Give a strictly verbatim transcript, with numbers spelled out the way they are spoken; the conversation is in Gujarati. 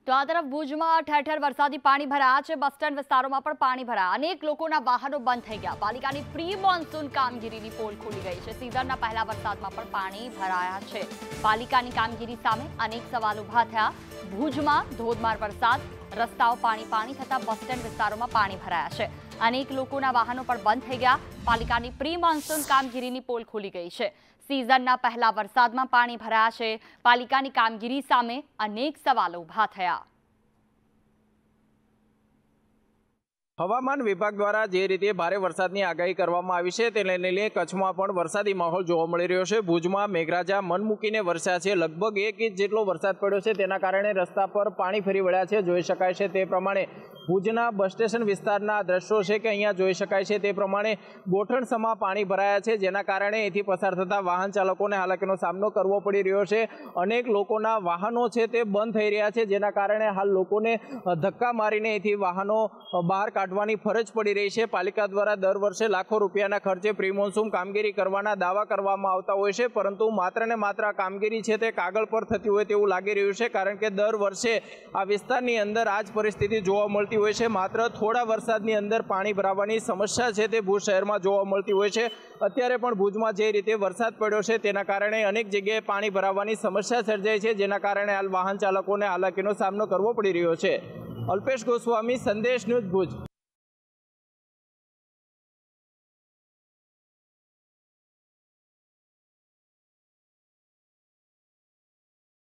તો આ તરફ ભુજમાં ઠેર ઠેર વરસાદી પાણી ભરાયા છે। બસ સ્ટેન્ડ વિસ્તારોમાં પણ પાણી ભરાયા। અનેક લોકોના વાહનો બંધ થઈ ગયા। પાલિકાની પ્રી મોન્સૂન કામગીરીની પોલ ખુલી ગઈ છે। સિઝનના પહેલા વરસાદમાં પણ પાણી ભરાયા છે। પાલિકાની કામગીરી સામે અનેક સવાલ ઉભા થયા। ભુજમાં ધોધમાર વરસાદ, રસ્તાઓ પાણી પાણી થતા બસ સ્ટેન્ડ વિસ્તારોમાં પાણી ભરાયા છે। અનેક લોકોના વાહનો પણ બંધ થઈ ગયા। પાલિકાની પ્રી મોન્સૂન કામગીરીની પોલ ખુલી ગઈ છે। સિઝનના પહેલા વરસાદમાં પાણી ભરાયા છે। પાલિકાની કામગીરી સામે અનેક સવાલો ઉભા થયા। હવામાન વિભાગ દ્વારા જે રીતે ભારે વરસાદની આગાહી કરવામાં આવી છે તેને લઈને કચ્છમાં પણ વરસાદી માહોલ જોવા મળી રહ્યો છે। ભુજમાં મેઘરાજા મન મૂકીને વરસ્યા છે। લગભગ એક ઇંચ જેટલો વરસાદ પડ્યો છે, તેના કારણે રસ્તા પર પાણી ફરી વળ્યા છે। જોઈ શકાય છે તે પ્રમાણે ભુજના બસ સ્ટેશન વિસ્તારના દ્રશ્યો છે કે અહીંયા જોઈ શકાય છે તે પ્રમાણે ગોઠણસમાં પાણી ભરાયા છે, જેના કારણે અહીંથી પસાર થતા વાહન ચાલકોને હાલાકીનો સામનો કરવો પડી રહ્યો છે। અનેક લોકોના વાહનો છે તે બંધ થઈ રહ્યા છે, જેના કારણે હાલ લોકોને ધક્કા મારીને અહીંથી વાહનો બહાર કાઢવાની ફરજ પડી રહી છે। પાલિકા દ્વારા દર વર્ષે લાખો રૂપિયાના ખર્ચે પ્રી મોન્સૂન કામગીરી કરવાના દાવા કરવામાં આવતા હોય છે, પરંતુ માત્ર ને માત્ર આ કામગીરી છે તે કાગળ પર થતી હોય તેવું લાગી રહ્યું છે, કારણ કે દર વર્ષે આ વિસ્તારની અંદર આ જ પરિસ્થિતિ જોવા મળતી હોય છે। માત્ર થોડા વરસાદની અંદર પાણી ભરાવાની સમસ્યા છે તે ભુજ શહેરમાં જોવા મળતી હોય છે। અત્યારે પણ ભુજમાં જે રીતે વરસાદ પડ્યો છે તેના કારણે અનેક જગ્યાએ પાણી ભરાવાની સમસ્યા સર્જાઈ છે, જેના કારણે હાલ વાહન ચાલકોને હાલાકીનો સામનો કરવો પડી રહ્યો છે। અલ્પેશ ગોસ્વામી, સંદેશ ન્યૂઝ, ભુજ।